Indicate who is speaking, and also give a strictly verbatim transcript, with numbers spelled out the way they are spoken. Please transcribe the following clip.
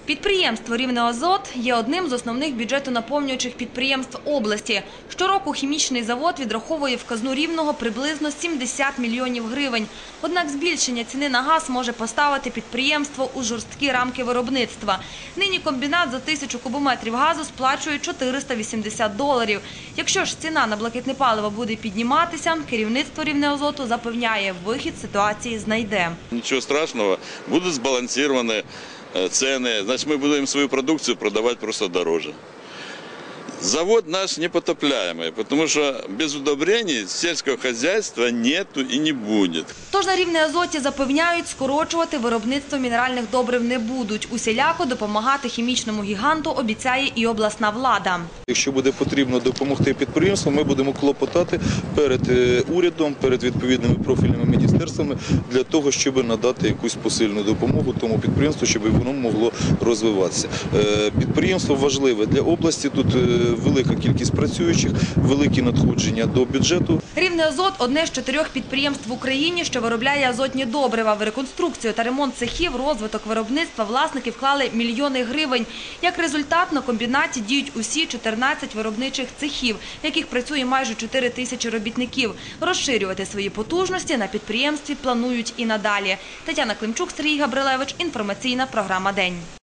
Speaker 1: Підприємство «Рівнеазот» є одним з основних бюджетонаповнюючих підприємств області. Щороку хімічний завод відраховує в казну Рівного приблизно сімдесят мільйонів гривень. Однак збільшення ціни на газ може поставити підприємство у жорсткі рамки виробництва. Нині комбінат за тисячу кубометрів газу сплачує чотириста вісімдесят доларів. Якщо ж ціна на блакитне паливо буде підніматися, керівництво «Рівнеазоту» запевняє, вихід з ситуації знайде.
Speaker 2: Нічого страшного, будуть збалансовані цены, значит, мы будем свою продукцию продавать просто дороже. Завод наш непотопляемый, потому что без удобрений сельского хозяйства нету и не будет.
Speaker 1: Тож на «Рівнеазоті» запевняють, скорочувати виробництво мінеральних добрив не будуть. Усіляко допомагати хімічному гіганту обіцяє і обласна влада.
Speaker 3: Якщо буде потрібно допомогти підприємству, ми будемо клопотати перед урядом, перед відповідними профільними міністерствами для того, щоб надати якусь посильну допомогу тому підприємству, щоб воно могло розвиватися. Підприємство важливе для області, тут велика кількість працюючих, великі надходження до бюджету.
Speaker 1: «Рівнеазот» – одне з чотирьох підприємств в Україні, що виробляє азотні добрива. В реконструкцію та ремонт цехів, розвиток виробництва власники вклали мільйони гривень. Як результат, на комбінаті діють усі чотирнадцять виробничих цехів, в яких працює майже чотири тисячі робітників. Розширювати свої потужності на підприємстві планують і надалі. Тетяна Климчук, Сергій Габрилевич. Інформаційна програма «День».